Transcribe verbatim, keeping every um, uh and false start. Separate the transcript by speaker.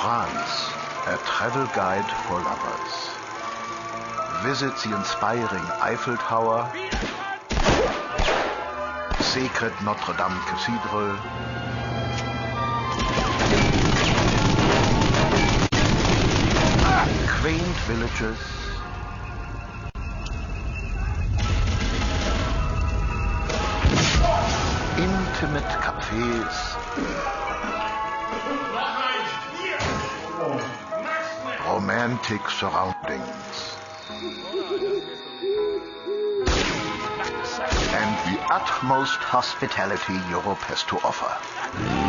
Speaker 1: France, a travel guide for lovers. Visit the inspiring Eiffel Tower, sacred Notre Dame Cathedral, quaint villages, intimate cafes, romantic surroundings, and the utmost hospitality Europe has to offer.